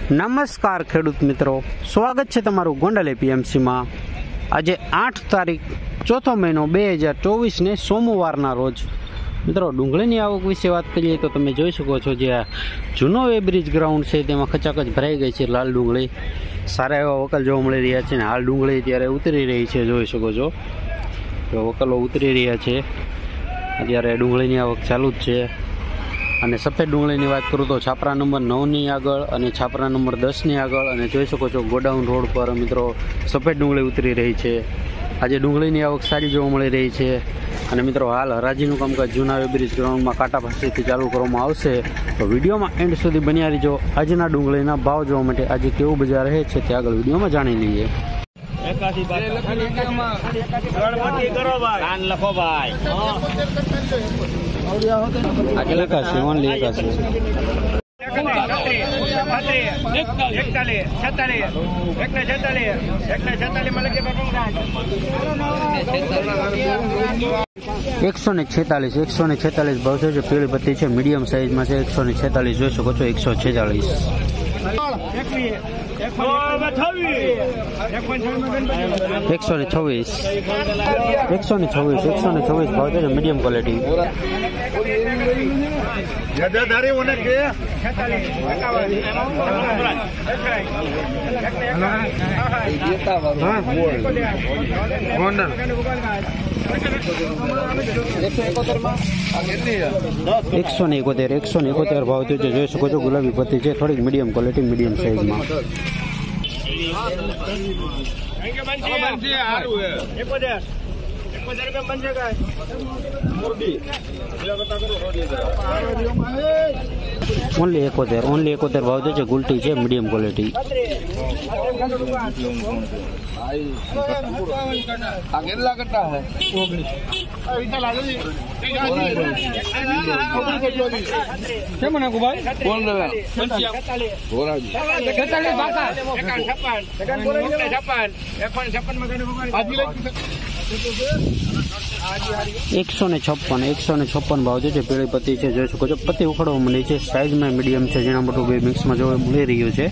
નમસ્કાર ખેડૂત મિત્રો, સ્વાગત છે તમારું ગોંડલ એપીએમસીમાં। આજે 8 તારીખ ચોથો મહિનો 2024 ને સોમવારના રોજ મિત્રો ડુંગળીની આવક વિશે વાત કરીએ તો તમે જોઈ શકો છો જે જૂનો વેબ્રિજ ગ્રાઉન્ડ છે તેમાં ખચાખચ ભરાઈ ગઈ છે લાલ ડુંગળી। સારા એવા વકલ જોવા મળી રહ્યા છે અને હાલ ડુંગળી અત્યારે ઉતરી રહી છે, જોઈ શકો છો વકલો ઉતરી રહ્યા છે। અત્યારે ડુંગળીની આવક ચાલુ જ છે। અને સફેદ ડુંગળીની વાત કરું તો છાપરા નંબર 9ની આગળ અને છાપરા નંબર 10ની આગળ અને જોઈ શકો છો ગોડાઉન રોડ પર મિત્રો સફેદ ડુંગળી ઉતરી રહી છે। આજે ડુંગળીની આવક સારી જોવા મળી રહી છે અને મિત્રો હાલ હરાજીનું કામકાજ જૂના વેબ્રિજ ગ્રાઉન્ડમાં કાંટા પાસેથી ચાલુ કરવામાં આવશે, તો વિડીયોમાં એન્ડ સુધી બન્યા રહીજો। આજના ડુંગળીના ભાવ જોવા માટે આજે કેવું બજાર રહે છે તે આગળ વિડીયોમાં જાણી લઈએ। $146 ભાવ છે। પીળી પત્તી છે, મીડિયમ સાઈઝમાં છે। 146 જોઈ શકો છો। 146 ભાવ છે મીડિયમ ક્વોલિટી। 171 ભાવ છે, જોઈ શકો છો। ગુલાબી પત્તી છે, થોડીક મીડિયમ ક્વોલિટી, મીડિયમ સાઈઝમાં। 71 ભાવ છે। ગુલટી છે, મીડિયમ ક્વોલિટી। 156 ભાવ છે। પીળી પત્તી છે, જોઈ શકો છો પત્તી ઉખડવા મળી છે, સાઈઝમાં મીડિયમ છે, જેના મોટું બે મિક્સમાં જોવા મળી રહ્યું છે।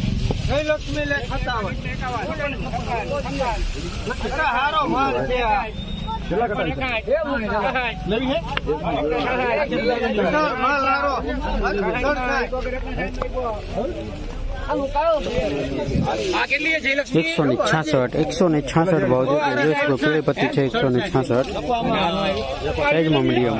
166 ભાવ છે, પીળી પત્તી છે। 166 સાઈઝમાં મીડિયમ।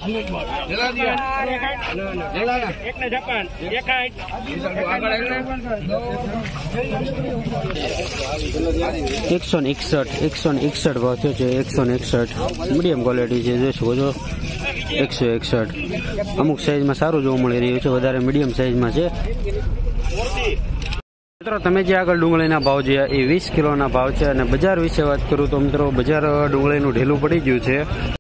161 ભાવ છે। 161 મીડિયમ ક્વોલિટી છે, જોઈ શકો છો। 161 અમુક સાઈઝમાં સારું જોવા મળી રહ્યું છે, વધારે મીડિયમ સાઈઝમાં છે। મિત્રો તમે જે આગળ ડુંગળીના ભાવ જોયા એ 20 કિલોના ભાવ છે। અને બજાર વિશે વાત કરું તો મિત્રો બજાર ડુંગળીનું ઢીલું પડી ગયું છે।